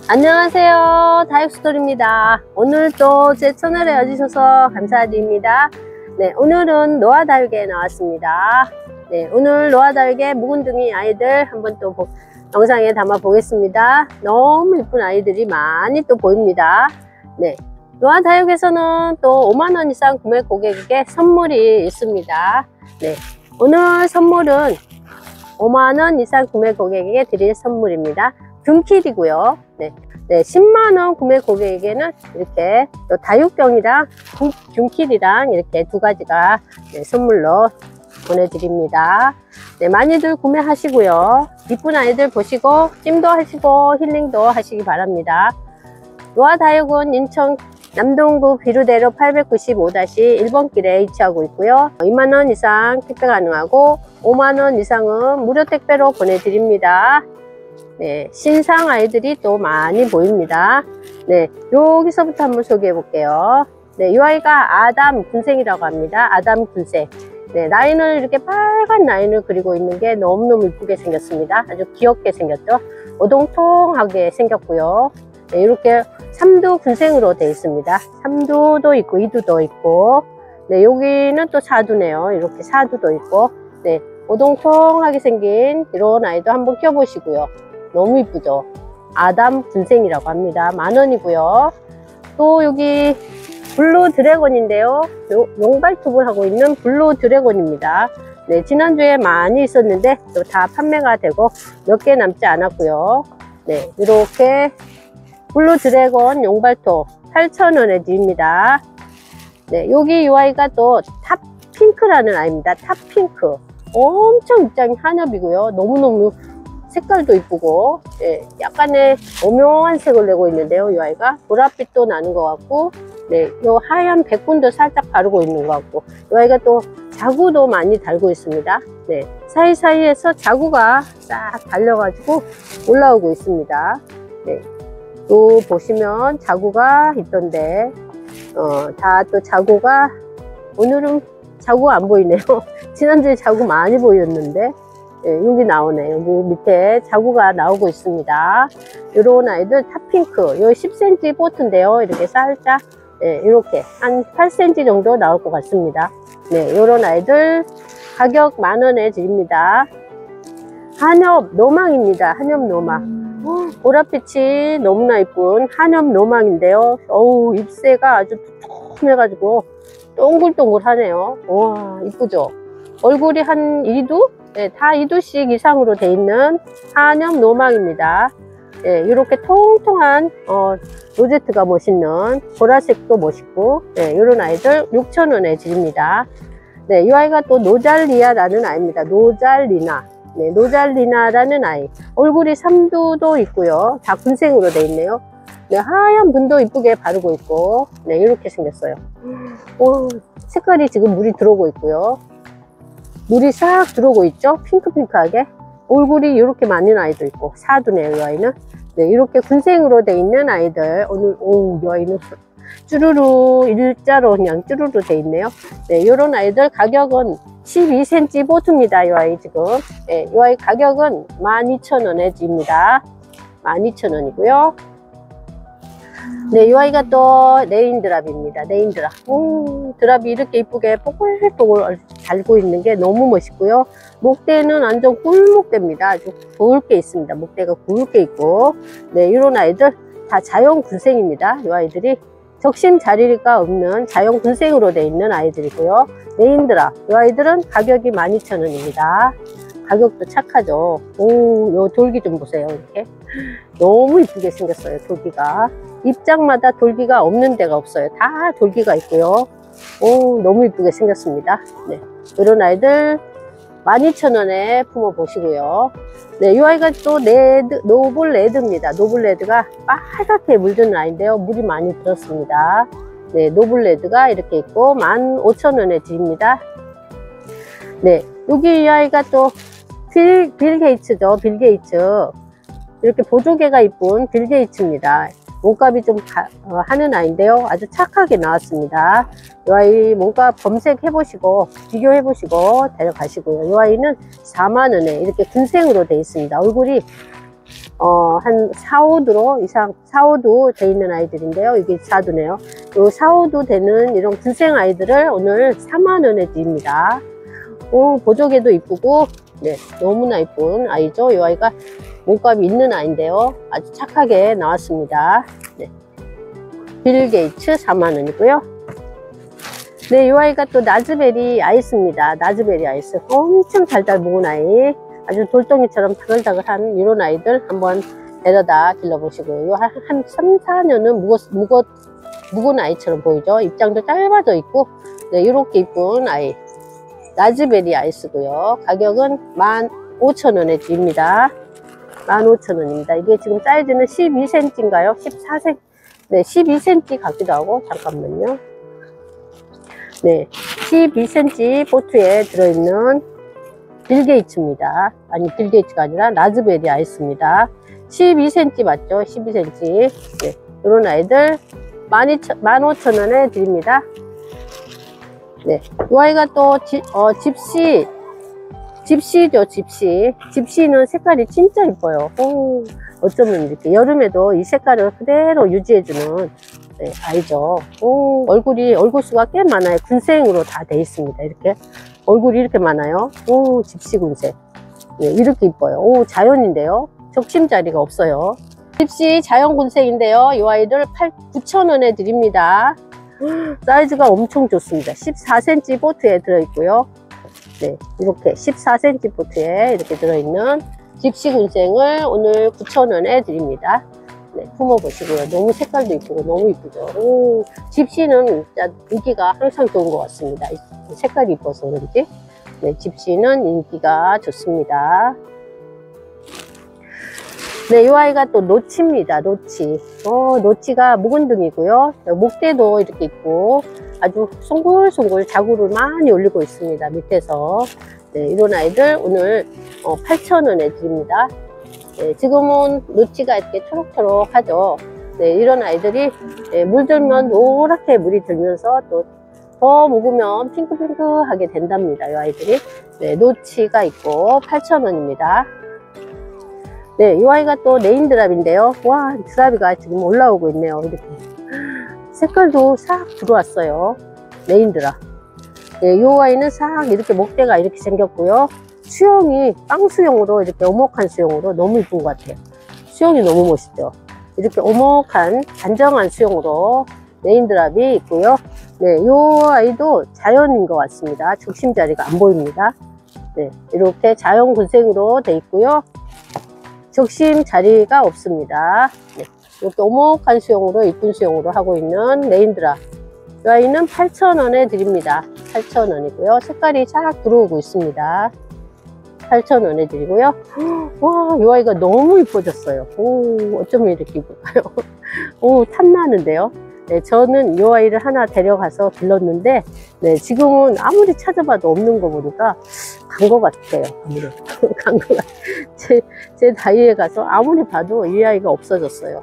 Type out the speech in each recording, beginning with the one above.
안녕하세요, 다육스토리입니다. 오늘도 제 채널에 와주셔서 감사드립니다. 네, 오늘은 노화다육에 나왔습니다. 네, 오늘 노화다육의 묵은둥이 아이들 한번 또 영상에 담아 보겠습니다. 너무 예쁜 아이들이 많이 또 보입니다. 네, 노화다육에서는 또 5만원 이상 구매 고객에게 선물이 있습니다. 네, 오늘 선물은 5만원 이상 구매 고객에게 드릴 선물입니다. 등킬이고요. 네, 10만원 구매 고객에게는 이렇게 또 다육병이랑 등킬이랑 이렇게 두 가지가 선물로 보내드립니다. 네, 많이들 구매하시고요. 이쁜 아이들 보시고 찜도 하시고 힐링도 하시기 바랍니다. 노화다육은 인천 남동구 비루대로 895-1번 길에 위치하고 있고요. 2만원 이상 택배 가능하고 5만원 이상은 무료 택배로 보내드립니다. 네, 신상 아이들이 또 많이 보입니다. 네, 여기서부터 한번 소개해 볼게요. 네, 이 아이가 아담 군생이라고 합니다. 아담 군생. 네, 라인을 이렇게 빨간 라인을 그리고 있는 게 너무너무 이쁘게 생겼습니다. 아주 귀엽게 생겼죠. 오동통하게 생겼고요. 네, 이렇게 3두 군생으로 되어 있습니다. 3두도 있고 2두도 있고, 네, 여기는 또 4두네요. 이렇게 4두도 있고, 네, 오동통하게 생긴 이런 아이도 한번 껴보시고요. 너무 이쁘죠. 아담 군생이라고 합니다. 만원이고요. 또 여기 블루 드래곤인데요. 용발톱을 하고 있는 블루 드래곤입니다. 네, 지난주에 많이 있었는데 또 다 판매가 되고 몇 개 남지 않았고요. 네, 이렇게 블루 드래곤 용발톱 8,000원에 드립니다. 네, 여기 이 아이가 또 탑핑크라는 아이입니다. 탑핑크. 엄청 입장이 한엽이고요. 너무너무 색깔도 이쁘고, 예, 약간의 오묘한 색을 내고 있는데요. 이 아이가 보랏빛도 나는 것 같고, 네, 요 하얀 백분도 살짝 바르고 있는 것 같고, 이 아이가 또 자구도 많이 달고 있습니다. 네, 사이사이에서 자구가 싹 달려가지고 올라오고 있습니다. 네, 또 보시면 자구가 있던데, 다 또 자구가, 오늘은 자구가 안 보이네요. 지난주에 자구 많이 보였는데, 예, 여기 나오네. 여기 밑에 자구가 나오고 있습니다. 이런 아이들 탑핑크, 요 10cm 보트인데요. 이렇게 살짝, 예, 이렇게 한 8cm 정도 나올 것 같습니다. 네, 이런 아이들 가격 만원에 드립니다. 한엽 노망입니다. 한엽 노망. 보랏빛이 너무나 이쁜 한엽 노망인데요. 어우, 잎새가 아주 툭툭해가지고 동글동글하네요. 와, 이쁘죠? 얼굴이 한 2두? 네, 다 2두씩 이상으로 돼 있는 한엽 노망입니다. 네, 이렇게 통통한 로제트가 멋있는 보라색도 멋있고, 네, 이런 아이들 6,000원에 드립니다. 네, 이 아이가 또 노잘리아라는 아이입니다. 노잘리나. 네, 노잘리나라는 아이. 얼굴이 3두도 있고요. 다 군생으로 돼 있네요. 네, 하얀 분도 이쁘게 바르고 있고, 네, 이렇게 생겼어요. 오, 색깔이 지금 물이 들어오고 있고요. 물이 싹 들어오고 있죠? 핑크핑크하게. 얼굴이 이렇게 많은 아이도 있고, 4두네요, 이 아이는. 네, 이렇게 군생으로 돼 있는 아이들. 오늘, 이 아이는 쭈루루, 일자로 그냥 쭈루루 돼 있네요. 네, 이런 아이들 가격은 12cm 보트입니다, 이 아이 지금. 네, 이 아이 가격은 12,000원에 드립니다. 12,000원이고요. 네, 이 아이가 또 레인드랍입니다. 레인드랍. 드랍이 이렇게 이쁘게 뽀글뽀글 달고 있는 게 너무 멋있고요. 목대는 완전 꿀목대입니다. 아주 굵게 있습니다. 목대가 굵게 있고, 네, 이런 아이들 다 자연 군생입니다. 이 아이들이 적심 자리가 없는 자연 군생으로 되어 있는 아이들이고요. 레인드랍. 이 아이들은 가격이 12,000원입니다. 가격도 착하죠. 오, 요 돌기 좀 보세요. 이렇게 너무 이쁘게 생겼어요. 돌기가 입장마다 돌기가 없는 데가 없어요. 다 돌기가 있고요. 오, 너무 이쁘게 생겼습니다. 네, 이런 아이들 12,000원에 품어 보시고요. 네, 이 아이가 또 노블 레드입니다. 노블 레드가 빨갛게 물드는 아이인데요. 물이 많이 들었습니다. 네, 노블 레드가 이렇게 있고 15,000원에 드립니다. 네, 여기 이 아이가 또 빌 게이츠죠. 빌 게이츠. 이렇게 보조개가 이쁜 빌 게이츠입니다. 몸값이 좀 하는 아이인데요. 아주 착하게 나왔습니다. 이 아이 몸값 검색해 보시고 비교해 보시고 데려가시고요. 이 아이는 4만원에 이렇게 군생으로 되어 있습니다. 얼굴이 한 4, 5도 이상, 4, 5도 돼 있는 아이들인데요. 이게 4도네요. 요 4, 5도 되는 이런 군생 아이들을 오늘 4만원에 드립니다. 보조개도 이쁘고, 네, 너무나 이쁜 아이죠. 이 아이가 몸값이 있는 아이인데요. 아주 착하게 나왔습니다. 네. 빌 게이츠 4만원이고요. 네, 이 아이가 또 나즈베리 아이스입니다. 나즈베리 아이스. 엄청 달달 묵은 아이. 아주 돌덩이처럼 다글다글한 이런 아이들 한번 데려다 길러보시고요. 한 3, 4년은 묵은 아이처럼 보이죠. 입장도 짧아져 있고, 네, 이렇게 이쁜 아이. 라즈베리 아이스고요. 가격은 15,000원에 드립니다. 15,000원입니다. 이게 지금 사이즈는 12cm인가요? 14cm. 네, 12cm 같기도 하고, 잠깐만요. 네, 12cm 보트에 들어있는 빌게이츠입니다. 아니, 빌게이츠가 아니라 라즈베리 아이스입니다. 12cm 맞죠? 12cm. 네, 이런 아이들 15,000원에 드립니다. 네, 이 아이가 또 집시죠, 집시. 집시는 색깔이 진짜 이뻐요. 어쩌면 이렇게 여름에도 이 색깔을 그대로 유지해주는, 네, 아이죠. 얼굴 수가 꽤 많아요. 군생으로 다 돼 있습니다. 이렇게 얼굴이 이렇게 많아요. 집시 군생. 네, 이렇게 이뻐요. 자연인데요. 적심자리가 없어요. 집시 자연 군생인데요. 이 아이를 9,000원에 드립니다. 사이즈가 엄청 좋습니다. 14cm 보트에 들어있고요. 네, 이렇게 14cm 보트에 이렇게 들어있는 집시 군생을 오늘 9,000원에 드립니다. 네, 품어보시고요. 너무 색깔도 이쁘고 너무 이쁘죠. 집시는 진짜 인기가 항상 좋은 것 같습니다. 색깔이 이뻐서 그런지. 네, 집시는 인기가 좋습니다. 네, 이 아이가 또 노치입니다. 노치. 노치가 묵은등이고요. 목대도 이렇게 있고 아주 송골송골 자구를 많이 올리고 있습니다. 밑에서. 네, 이런 아이들 오늘 8,000원에 드립니다. 네, 지금은 노치가 이렇게 초록초록하죠. 네, 이런 아이들이, 네, 물들면 노랗게 물이 들면서 또 더 묵으면 핑크핑크하게 된답니다. 이 아이들이. 네, 노치가 있고 8,000원입니다. 네, 이 아이가 또 네임드랍인데요. 와, 드랍이가 지금 올라오고 있네요. 이렇게 색깔도 싹 들어왔어요. 네임드랍. 네, 이 아이는 싹 이렇게 목대가 이렇게 생겼고요. 수영이 빵수영으로 이렇게 오목한 수영으로 너무 이쁜 것 같아요. 수영이 너무 멋있죠. 이렇게 오목한 단정한 수영으로 네임드랍이 있고요. 네, 이 아이도 자연인 것 같습니다. 적심자리가 안 보입니다. 네, 이렇게 자연 군생으로 돼 있고요. 적심 자리가 없습니다. 네, 이렇게 오목한 수영으로 이쁜 수영으로 하고 있는 네임드랍. 이 아이는 8,000원에 드립니다. 8,000원이고요. 색깔이 싹 들어오고 있습니다. 8,000원에 드리고요. 와, 이 아이가 너무 이뻐졌어요. 어쩌면 이렇게 이쁠까요? 탐나는데요. 네, 저는 이 아이를 하나 데려가서 길렀는데, 네, 지금은 아무리 찾아봐도 없는 거 보니까 간 것 같아요. 아무래도. 간 것 같아요. 제 다이에 가서 아무리 봐도 이 아이가 없어졌어요.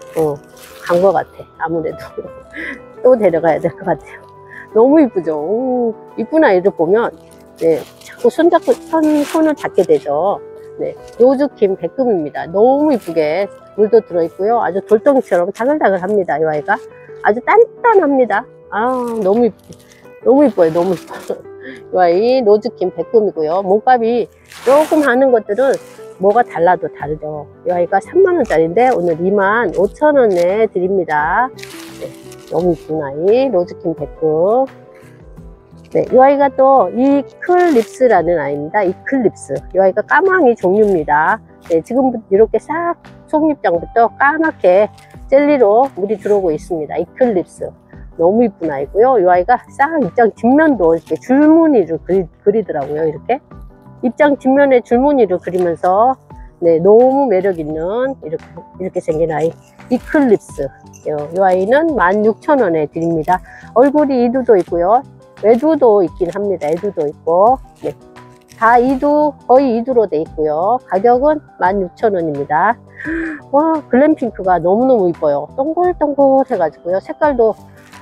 간 것 같아. 아무래도. 또 데려가야 될 것 같아요. 너무 이쁘죠? 이쁜 아이를 보면, 네, 자꾸 손을 잡게 되죠. 네, 로즈킴 백금입니다. 너무 이쁘게 물도 들어있고요. 아주 돌덩이처럼 다글다글합니다. 이 아이가 아주 단단합니다. 너무 이뻐요. 너무 이뻐요. 이 아이 로즈킴 백금이고요. 몸값이 조금 하는 것들은 뭐가 달라도 다르죠. 이 아이가 3만원짜리인데 오늘 25,000원에 드립니다. 네, 너무 이쁜 아이 로즈킴 백금. 네, 이 아이가 또 이클립스라는 아이입니다. 이클립스. 이 아이가 까망이 종류입니다. 네, 지금 이렇게 싹 속잎장부터 까맣게 젤리로 물이 들어오고 있습니다. 이클립스. 너무 이쁜 아이고요. 이 아이가 싹 입장 뒷면도 이렇게 줄무늬를 그리더라고요. 이렇게. 입장 뒷면에 줄무늬를 그리면서, 네, 너무 매력 있는 이렇게 생긴 아이. 이클립스. 이 아이는 16,000원에 드립니다. 얼굴이 이두도 있고요. 외두도 있긴 합니다. 외두도 있고, 네, 다 거의 이두로 돼 있고요. 가격은 16,000원입니다. 와, 글램핑크가 너무너무 이뻐요. 동글동글 해가지고요. 색깔도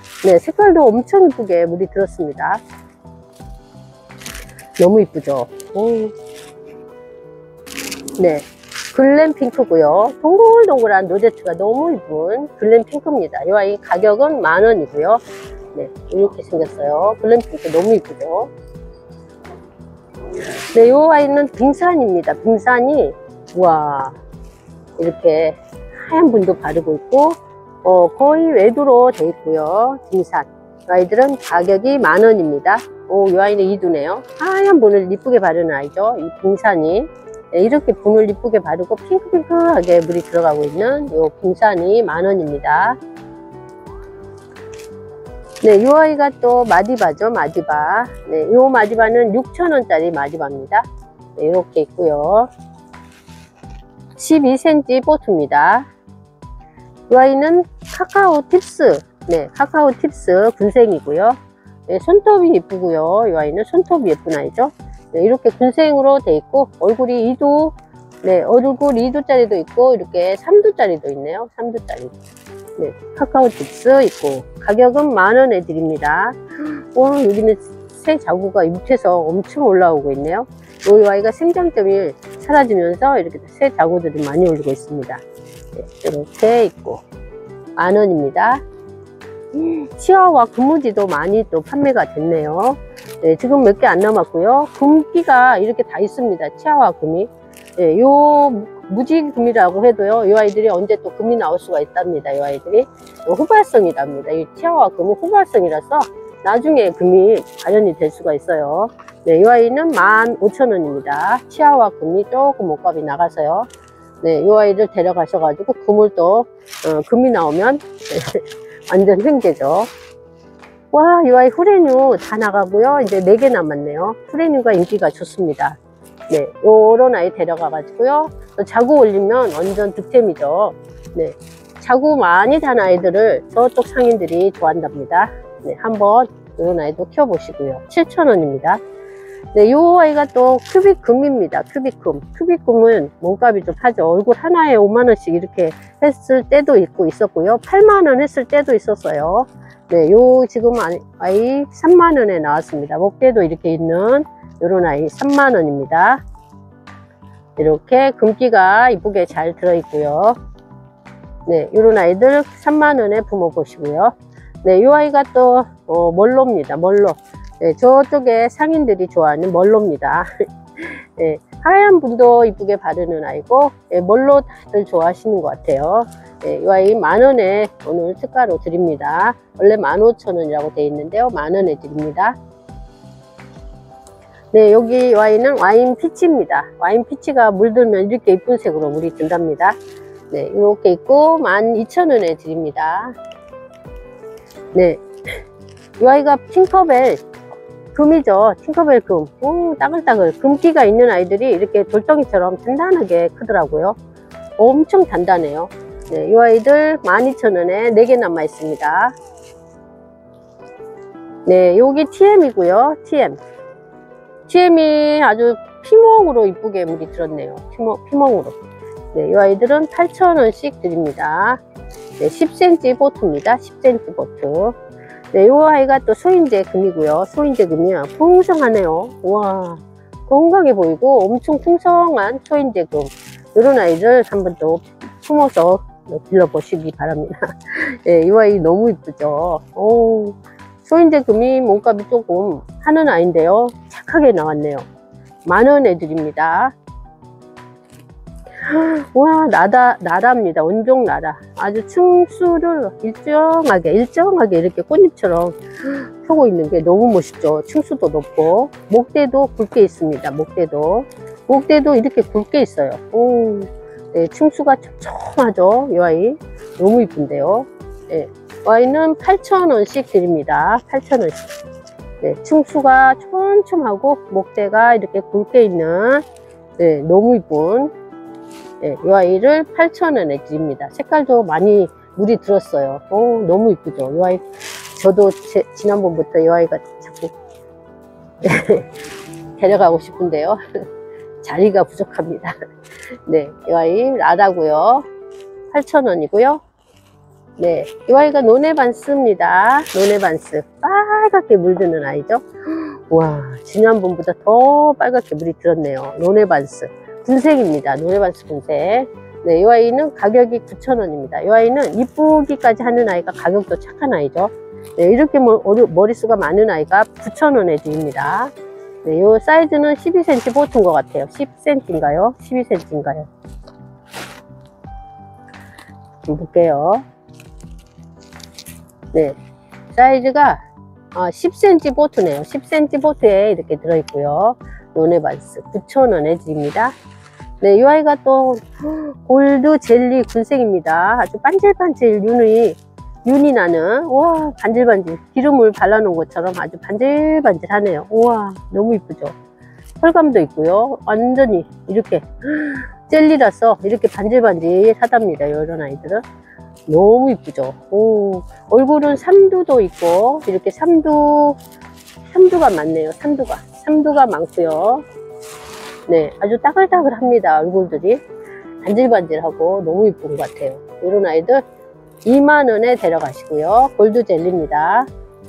엄청 이쁘게 물이 들었습니다. 너무 이쁘죠? 네, 글램 핑크고요. 동글동글한 로제트가 너무 이쁜 글램 핑크입니다. 이 아이 가격은 10,000원이고요. 네, 이렇게 생겼어요. 글램 핑크 너무 이쁘죠. 네, 이 아이는 빙산입니다. 빙산이 와 이렇게 하얀 분도 바르고 있고 거의 외두로 되어 있고요. 빙산 이 아이들은 가격이 10,000원입니다. 이 아이는 이두네요. 하얀 분을 이쁘게 바르는 아이죠. 이 빙산이 네, 이렇게 분을 이쁘게 바르고 핑크핑크하게 물이 들어가고 있는 이 빙산이 10,000원입니다. 네, 이 아이가 또 마디바죠. 마디바. 네, 이 마디바는 6,000원짜리 마디바입니다. 네, 이렇게 있고요. 12cm 보트입니다. 이 아이는 카카오 팁스. 네, 카카오 팁스 군생이고요. 네, 손톱이 예쁘고요. 이 아이는 손톱이 예쁜 아이죠. 네, 이렇게 군생으로 돼 있고 얼굴이 2두, 네, 얼굴 2두짜리도 있고 이렇게 3두짜리도 있네요. 3두짜리. 네, 카카오 팁스 있고 가격은 10,000원에 드립니다. 와, 여기는 새 자구가 밑에서 엄청 올라오고 있네요. 이 아이가 생장점이 사라지면서 이렇게 새 자구들이 많이 올리고 있습니다. 네, 이렇게 있고 10,000원입니다. 치아와 금무지도 많이 또 판매가 됐네요. 네, 지금 몇 개 안 남았고요. 금기가 이렇게 다 있습니다. 치아와 금이. 네, 요 무지금이라고 해도요. 이 아이들이 언제 또 금이 나올 수가 있답니다. 이 아이들이 후발성이랍니다. 이 치아와 금은 후발성이라서 나중에 금이 발현이 될 수가 있어요. 네, 이 아이는 15,000원입니다. 치아와 금이 조금 몸값이 나가서요. 네, 이 아이를 데려가셔가지고 금을 또 금이 나오면 완전 횡재죠. 와, 이 아이 후레뉴 다 나가고요. 이제 4개 남았네요. 후레뉴가 인기가 좋습니다. 네, 요런 아이 데려가가지고요. 또 자구 올리면 완전 득템이죠. 네, 자구 많이 단 아이들을 저쪽 상인들이 좋아한답니다. 네, 한번 요런 아이도 키워보시고요. 7,000원입니다. 네, 요 아이가 또 큐빅금입니다. 큐빅금. 큐빅금은 몸값이 좀 하죠. 얼굴 하나에 50,000원씩 이렇게 했을 때도 있고 있었고요. 80,000원 했을 때도 있었어요. 네, 요 지금 아이 30,000원에 나왔습니다. 목대도 이렇게 있는 요런 아이 30,000원입니다. 이렇게 금기가 이쁘게 잘 들어있고요. 네, 요런 아이들 30,000원에 부모 보시고요. 네, 요 아이가 또 멀로입니다. 멀로. 네, 저쪽에 상인들이 좋아하는 멀로입니다. 네, 하얀 분도 이쁘게 바르는 아이고 네, 멀로 다들 좋아하시는 것 같아요. 네, 이 아이 10,000원에 오늘 특가로 드립니다. 원래 15,000원이라고 되어 있는데요. 10,000원에 드립니다. 네, 여기 이 아이는 와인 피치입니다. 와인 피치가 물들면 이렇게 이쁜 색으로 물이 든답니다. 네, 이렇게 있고 12,000원에 드립니다. 네, 이 아이가 팅커벨 금이죠. 팅커벨 금. 오, 따글따글. 금기가 있는 아이들이 이렇게 돌덩이처럼 단단하게 크더라고요. 엄청 단단해요. 네, 이 아이들 12,000원에 4개 남아 있습니다. 네, 여기 TM이고요. TM이 아주 피멍으로 이쁘게 물이 들었네요. 피멍으로. 네, 이 아이들은 8,000원씩 드립니다. 네, 10cm 보트입니다. 10cm 보트. 네, 이 아이가 또 소인제 금이고요. 소인제 금이야. 풍성하네요. 와, 건강해 보이고 엄청 풍성한 소인제 금. 이런 아이를 한번 또 품어서 길러보시기 바랍니다. 네, 이 아이 너무 이쁘죠. 오, 소인제 금이 몸값이 조금 하는 아이인데요. 착하게 나왔네요. 10,000원에 드립니다. 와, 나라입니다. 원종 나라. 아주 층수를 일정하게 이렇게 꽃잎처럼 펴고 있는 게 너무 멋있죠. 층수도 높고 목대도 굵게 있습니다. 목대도 이렇게 굵게 있어요. 오, 네, 층수가 촘촘하죠. 이 아이 너무 이쁜데요. 네, 이 아이는 8,000원씩 드립니다. 8,000원씩. 네, 층수가 촘촘하고 목대가 이렇게 굵게 있는 네, 너무 이쁜 네, 이 아이를 8,000원에 드립니다. 색깔도 많이 물이 들었어요. 오, 너무 이쁘죠. 이 아이 저도 지난번부터 이 아이가 자꾸 데려가고 싶은데요. 자리가 부족합니다. 네, 이 아이 라다고요. 8,000원이고요. 네, 이 아이가 노네반스입니다. 노네반스. 빨갛게 물드는 아이죠. 와, 지난번보다 더 빨갛게 물이 들었네요. 노네반스. 군생입니다. 노래반스 군생. 네, 이 아이는 가격이 9,000원입니다. 이 아이는 이쁘기까지 하는 아이가 가격도 착한 아이죠. 네, 이렇게 머릿수가 많은 아이가 9,000원에 드립니다. 네, 이 사이즈는 12cm 보트인 것 같아요. 10cm인가요? 12cm인가요? 좀 볼게요. 네, 사이즈가 10cm 보트네요. 10cm 보트에 이렇게 들어있고요. 노네반스 9,000원에 드립니다. 네, 이 아이가 또 골드 젤리 군생입니다. 아주 반질반질 윤이 나는, 우와, 반질반질 기름을 발라놓은 것처럼 아주 반질반질하네요. 우와, 너무 이쁘죠. 펄감도 있고요. 완전히 이렇게 젤리라서 이렇게 반질반질하답니다. 이런 아이들은 너무 이쁘죠. 오, 얼굴은 삼두도 있고 이렇게 삼두가 많네요. 삼두가 많고요. 네, 아주 따글따글합니다. 얼굴들이 반질반질하고 너무 이쁜 것 같아요. 이런 아이들 2만원에 데려가시고요. 골드 젤리입니다.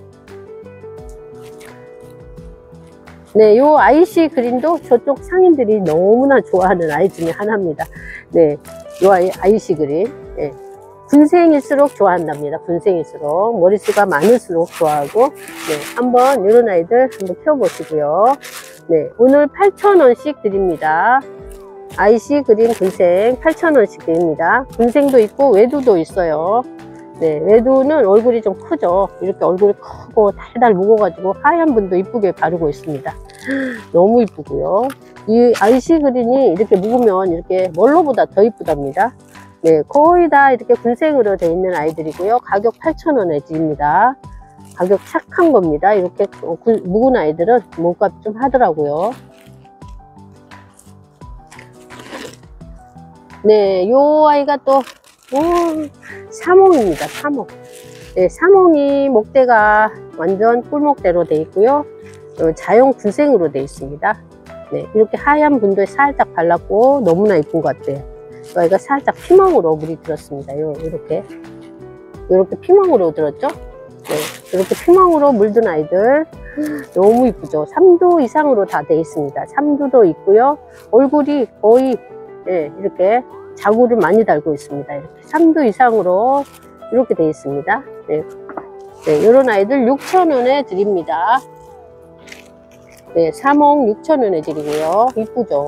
네, 요 아이시 그린도 저쪽 상인들이 너무나 좋아하는 아이 중에 하나입니다. 네, 요 아이시 그린. 네, 군생일수록 좋아한답니다. 군생일수록. 머릿수가 많을수록 좋아하고. 네, 한번 이런 아이들 한번 키워보시고요. 네, 오늘 8,000원씩 드립니다. 아이시 그린 군생 8,000원씩 드립니다. 군생도 있고 외두도 있어요. 네, 외두는 얼굴이 좀 크죠. 이렇게 얼굴이 크고 달달 묵어가지고 하얀 분도 이쁘게 바르고 있습니다. 너무 이쁘고요. 이 아이시 그린이 이렇게 묵으면 이렇게 멀로보다 더 이쁘답니다. 네, 거의 다 이렇게 군생으로 되어 있는 아이들이고요. 가격 8,000원에 드립니다. 가격 착한 겁니다. 이렇게 묵은 아이들은 몸값 좀 하더라고요. 네, 요 아이가 또 사몽입니다. 사몽. 네, 사몽이 목대가 완전 꿀목대로 되어 있고요. 자연 군생으로 되어 있습니다. 네, 이렇게 하얀 분도에 살짝 발랐고 너무나 이쁜 것 같아요. 이 아이가 살짝 피멍으로 물이 들었습니다. 이렇게 피멍으로 들었죠? 네, 이렇게 피멍으로 물든 아이들 너무 이쁘죠. 3두 이상으로 다 되어 있습니다. 3두도 있고요. 얼굴이 거의 이렇게 자구를 많이 달고 있습니다. 이렇게 3두 이상으로 이렇게 되어 있습니다. 네, 이런 아이들 6,000원에 드립니다. 네, 사몽 6,000원에 드리고요. 이쁘죠.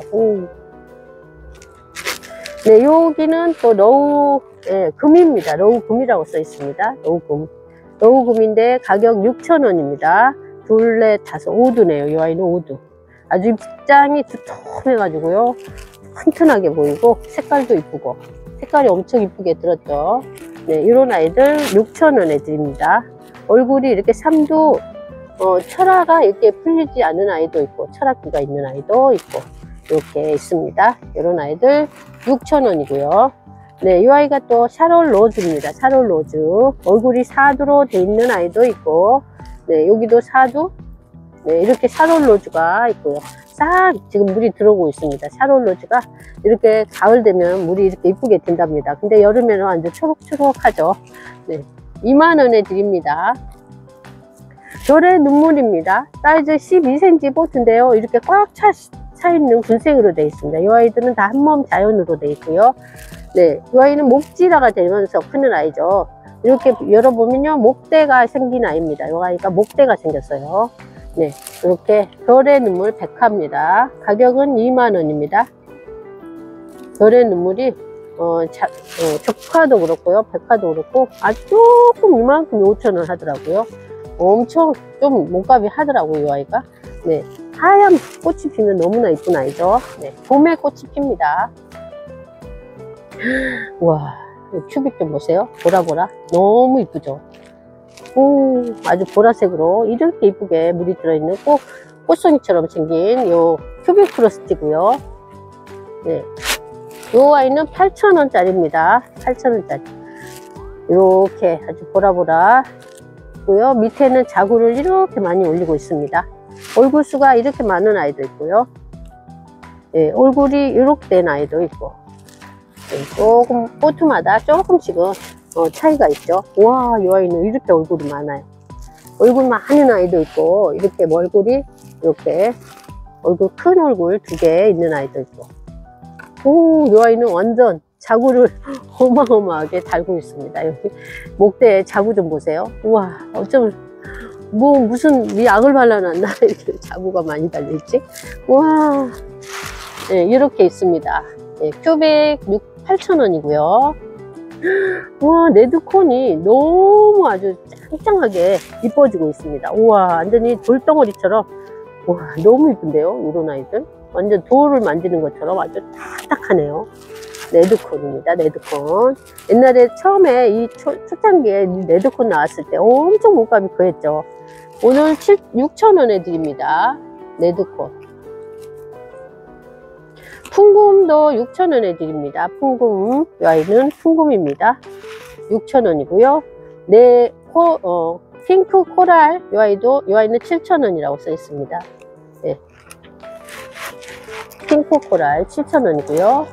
네, 여기는 또 러우 금입니다. 러우 금이라고 써 있습니다. 러우 금인데 가격 6,000원입니다. 둘, 넷, 다섯, 5두네요. 이 아이는 5두. 아주 입장이 두툼해 가지고요. 튼튼하게 보이고 색깔도 이쁘고 색깔이 엄청 이쁘게 들었죠. 네, 이런 아이들 6,000원에 드립니다. 얼굴이 이렇게 3두 철화가 이렇게 풀리지 않은 아이도 있고 철화기가 있는 아이도 있고 이렇게 있습니다. 이런 아이들 6,000원이고요. 네, 이 아이가 또 샤롤 로즈입니다. 샤롤 로즈. 얼굴이 4두로 돼 있는 아이도 있고, 네, 여기도 4두. 네, 이렇게 샤롤 로즈가 있고요. 싹 지금 물이 들어오고 있습니다. 샤롤 로즈가 이렇게 가을 되면 물이 이렇게 이쁘게 든답니다. 근데 여름에는 완전 초록초록하죠. 네, 2만원에 드립니다. 별의 눈물입니다. 사이즈 12cm 보트인데요. 이렇게 꽉 차 있는 군생으로 되어 있습니다. 이 아이들은 다 한몸 자연으로 되어 있고요. 네, 이 아이는 목지라가 되면서 크는 아이죠. 이렇게 열어보면요, 목대가 생긴 아이입니다. 이 아이가 목대가 생겼어요. 네, 이렇게 별의 눈물 백화입니다. 가격은 2만원입니다. 별의 눈물이 적화도 그렇고요, 백화도 그렇고 조금 이만큼 5,000원 하더라고요. 엄청 좀 몸값이 하더라고요, 이 아이가. 네, 하얀 꽃이 피면 너무나 이쁜 아이죠. 네, 봄에 꽃이 핍니다. 와, 큐빅 좀 보세요. 보라보라. 너무 이쁘죠. 오, 아주 보라색으로 이렇게 이쁘게 물이 들어있는 꽃송이처럼 생긴 요 큐빅 프로스트고요. 네, 요 아이는 8,000원짜리입니다. 8,000원짜리. 이렇게 아주 보라보라 있고요. 밑에는 자구를 이렇게 많이 올리고 있습니다. 얼굴 수가 이렇게 많은 아이도 있고요. 네, 얼굴이 이렇게 된 아이도 있고, 네, 조금 보트마다 조금씩은 차이가 있죠. 와, 이 아이는 이렇게 얼굴이 많아요. 얼굴 많은 아이도 있고, 이렇게 얼굴이 이렇게 큰 얼굴 2개 있는 아이도 있고, 오, 이 아이는 완전 자구를 어마어마하게 달고 있습니다. 여기 목대에 자구 좀 보세요. 우와, 어쩜 무슨 약을 발라놨나 이렇게 자구가 많이 달려있지. 와, 네, 이렇게 있습니다. 네, 큐백 8,000원이고요 와, 레드콘이 너무 아주 짱짱하게 이뻐지고 있습니다. 우와, 완전히 돌덩어리처럼. 와, 너무 이쁜데요, 이런 아이들. 완전 돌을 만지는 것처럼 아주 딱딱하네요. 레드콘입니다, 레드콘. 옛날에 처음에 이 초창기에 레드콘 나왔을 때 엄청 몸값이 그랬죠. 오늘 6,000원에 드립니다. 레드콘. 풍금도 6,000원에 드립니다. 풍금. 이 아이는 풍금입니다. 6,000원이고요. 핑크 코랄. 이 아이는 7,000원이라고 써 있습니다. 네. 핑크 코랄 7,000원이고요.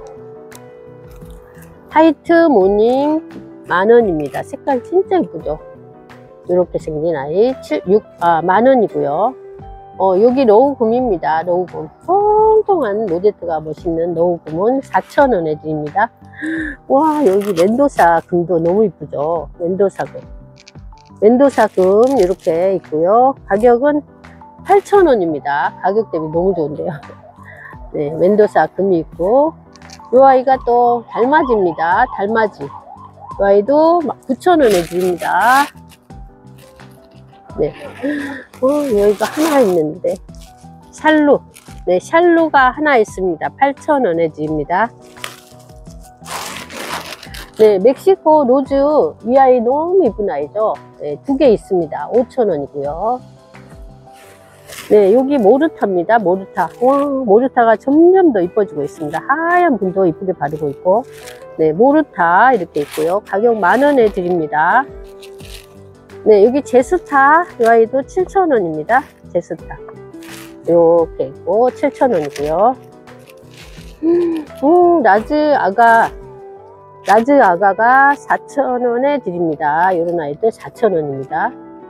화이트 모닝 10,000원입니다. 색깔 진짜 예쁘죠? 이렇게 생긴 아이 10,000원이고요. 여기 로우금입니다. 로우금. 통통한 로제트가 멋있는 로우금은 4,000원에 드립니다. 와, 여기 멘도사 금도 너무 이쁘죠? 멘도사금. 멘도사금 이렇게 있고요. 가격은 8,000원입니다. 가격 대비 너무 좋은데요. 네, 멘도사 금이 있고, 이 아이가 또 달맞이입니다. 달맞이. 이 아이도 9,000원에 드립니다. 네. 여기가 하나 있는데. 샬루. 네, 샬루가 하나 있습니다. 8,000원에 드립니다. 네, 멕시코 로즈. 이 아이 너무 이쁜 아이죠. 네, 2개 있습니다. 5,000원이고요. 네, 여기 모르타입니다. 모르타. 와, 모르타가 점점 더 이뻐지고 있습니다. 하얀 분도 이쁘게 바르고 있고. 네, 모르타 이렇게 있고요. 가격 10,000원에 드립니다. 네, 여기 제스타. 이 아이도 7,000원입니다. 제스타. 이렇게 있고 7,000원이고요. 라즈 아가가 4,000원에 드립니다. 이런 아이들 4,000원입니다.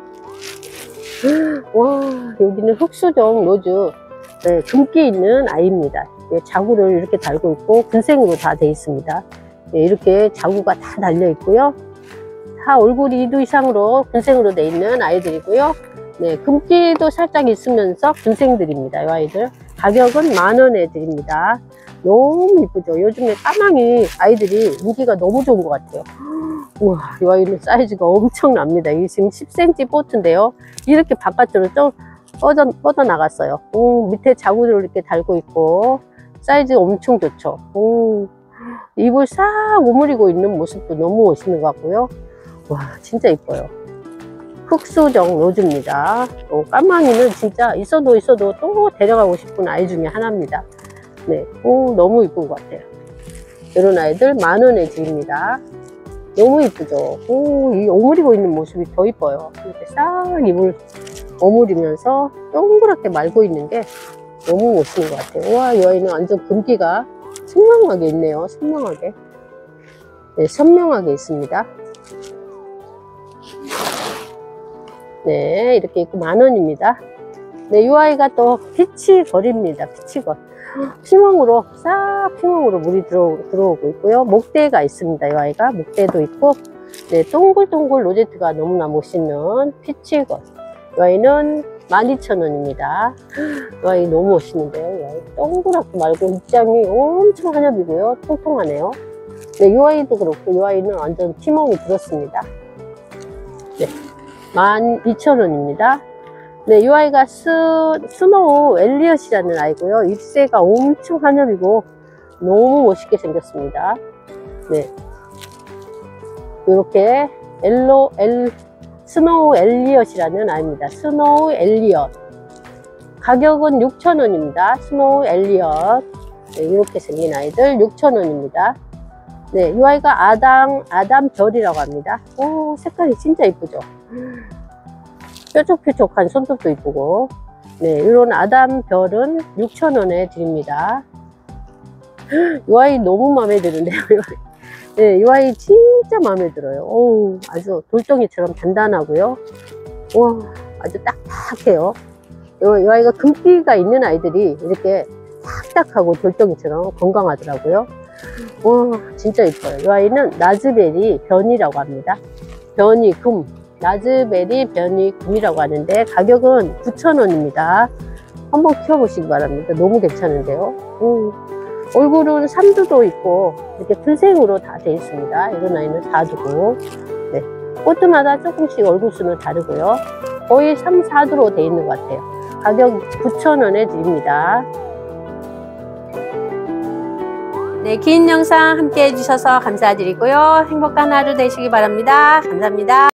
와, 여기는 흑수정 로즈. 네, 금기 있는 아이입니다. 네, 자구를 이렇게 달고 있고 근생으로 다 되어 있습니다. 네, 이렇게 자구가 다 달려 있고요. 다 얼굴이 2두 이상으로 근생으로 되어 있는 아이들이고요. 네, 금기도 살짝 있으면서 근생들입니다. 이 아이들 가격은 10,000원에 드립니다. 너무 이쁘죠? 요즘에 까망이 아이들이 인기가 너무 좋은 것 같아요. 우와, 이 아이는 사이즈가 엄청납니다. 이게 지금 10cm 포트인데요. 이렇게 바깥으로 좀 뻗어 나갔어요. 밑에 자구를 이렇게 달고 있고 사이즈 엄청 좋죠. 입을 싹 오므리고 있는 모습도 너무 멋있는 것 같고요. 와, 진짜 이뻐요. 흑수정 로즈입니다. 까망이는 진짜 있어도 또 데려가고 싶은 아이 중에 하나입니다. 네, 너무 이쁜 것 같아요. 이런 아이들 10,000원에 드립니다. 너무 이쁘죠? 이 오므리고 있는 모습이 더 이뻐요. 이렇게 싹 입을 오므리면서 동그랗게 말고 있는 게 너무 멋있는 것 같아요. 와, 이 아이는 완전 금기가 선명하게 있네요. 선명하게. 네, 선명하게 있습니다. 네, 이렇게 있고 10,000원입니다. 네, 이 아이가 또 피치걸입니다. 피치걸. 피멍으로 싹 피멍으로 물이 들어오고 있고요. 목대가 있습니다. 이 아이가 목대도 있고, 네, 동글동글 로제트가 너무나 멋있는 피치걸. 이 아이는 12,000원입니다. 이 아이 너무 멋있는데요. 이 아이 동그랗게 말고 입장이 엄청 한엽이고요. 통통하네요. 네, 이 아이도 그렇고 이 아이는 완전 피멍이 들었습니다. 네, 12,000원입니다. 네, 이 아이가 스노우 엘리엇이라는 아이고요. 입새가 엄청 한엽이고 너무 멋있게 생겼습니다. 네, 이렇게 스노우 엘리엇이라는 아이입니다. 스노우 엘리엇. 가격은 6,000원입니다. 스노우 엘리엇. 네, 이렇게 생긴 아이들 6,000원입니다. 네, 이 아이가 아담 별이라고 합니다. 오, 색깔이 진짜 이쁘죠? 뾰족뾰족한 손톱도 이쁘고. 네, 이런 아담 별은 6,000원에 드립니다. 이 아이 너무 마음에 드는데요. 네, 이 아이 진짜 마음에 들어요. 오, 아주 돌덩이처럼 단단하고요. 와, 아주 딱딱해요. 이 아이가 금기가 있는 아이들이 이렇게 딱딱하고 돌덩이처럼 건강하더라고요. 와, 진짜 이뻐요. 이 아이는 라즈베리 변이라고 합니다. 변이금, 라즈베리 변이금이라고 하는데 가격은 9,000원입니다. 한번 키워보시기 바랍니다. 너무 괜찮은데요. 얼굴은 3두도 있고 이렇게 풀생으로 다 되어 있습니다. 이런 아이는 4두고, 네. 꽃마다 조금씩 얼굴 수는 다르고요. 거의 3, 4두로 되어 있는 것 같아요. 가격 9,000원에 드립니다. 네, 긴 영상 함께 해주셔서 감사드리고요. 행복한 하루 되시기 바랍니다. 감사합니다.